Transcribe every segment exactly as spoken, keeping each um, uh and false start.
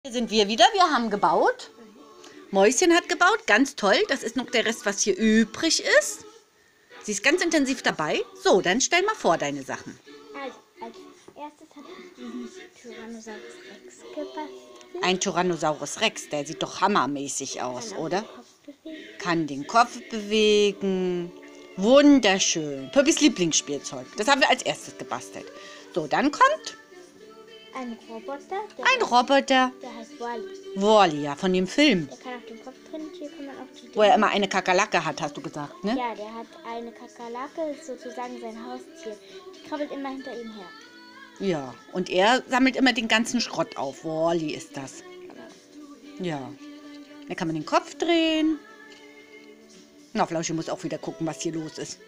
Hier sind wir wieder. Wir haben gebaut. Mäuschen hat gebaut. Ganz toll. Das ist noch der Rest, was hier übrig ist. Sie ist ganz intensiv dabei. So, dann stell mal vor deine Sachen. Also, als erstes habe ich diesen Tyrannosaurus Rex gebastelt. Ein Tyrannosaurus Rex, der sieht doch hammermäßig aus, Kann auch oder? den Kopf bewegen. Kann den Kopf bewegen. Wunderschön. Pöppis Lieblingsspielzeug. Das haben wir als erstes gebastelt. So, dann kommt Ein Roboter, der, ein Roboter. der heißt Wally. Wall-E, ja, von dem Film. Der kann auf den Kopf drin, hier kann man auf die Wo er immer eine Kakerlake hat, hast du gesagt, ne? Ja, der hat eine Kakerlake, sozusagen sein Haustier. Die krabbelt immer hinter ihm her. Ja, und er sammelt immer den ganzen Schrott auf. Wall-E ist das. Genau. Ja. Dann kann man den Kopf drehen. Na, Flauschi muss auch wieder gucken, was hier los ist.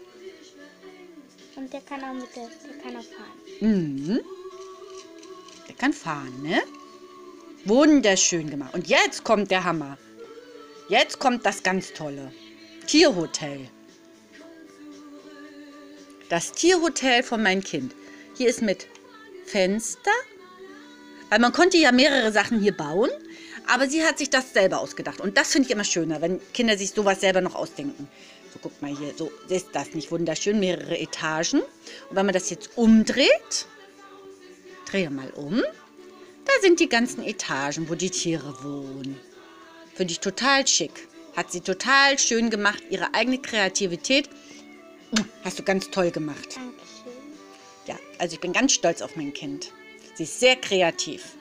Und der kann auch mit der, der kann auch fahren. Mhm. Der kann fahren, ne? Wunderschön gemacht. Und jetzt kommt der Hammer. Jetzt kommt das ganz Tolle. Tierhotel. Das Tierhotel von meinem Kind. Hier ist mit Fenster. Weil man konnte ja mehrere Sachen hier bauen. Aber sie hat sich das selber ausgedacht. Und das finde ich immer schöner, wenn Kinder sich sowas selber noch ausdenken. So, guck mal hier. So ist das nicht wunderschön. Mehrere Etagen. Und wenn man das jetzt umdreht, drehe mal um. Da sind die ganzen Etagen, wo die Tiere wohnen. Finde ich total schick. Hat sie total schön gemacht. Ihre eigene Kreativität. Hast du ganz toll gemacht. Dankeschön. Ja, also ich bin ganz stolz auf mein Kind. Sie ist sehr kreativ.